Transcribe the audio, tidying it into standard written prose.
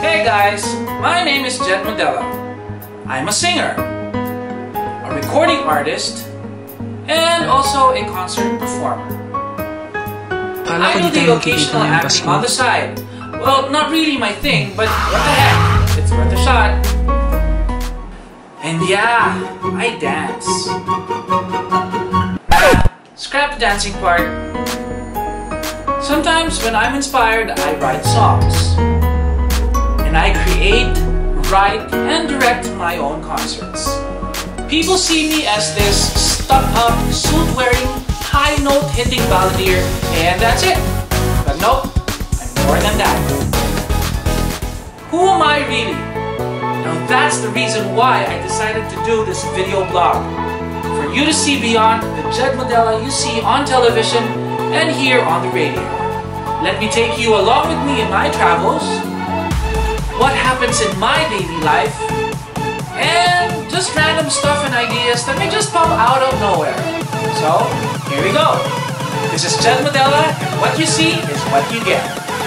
Hey guys, my name is Madela. I'm a singer, a recording artist, and also a concert performer. I do the occasional acting on the side. Well, not really my thing, but what the heck, it's worth a shot. And yeah, I dance. Scrap the dancing part. Sometimes when I'm inspired, I write songs. And I create, write, and direct my own concerts. People see me as this stuck-up, suit-wearing, high-note hitting balladeer, and that's it. But nope, I'm more than that. Who am I really? Now that's the reason why I decided to do this video blog. For you to see beyond the Madela you see on television and hear on the radio. Let me take you along with me in my travels, what happens in my daily life, and just random stuff and ideas that may just pop out of nowhere. So, here we go. This is Madela, and what you see is what you get.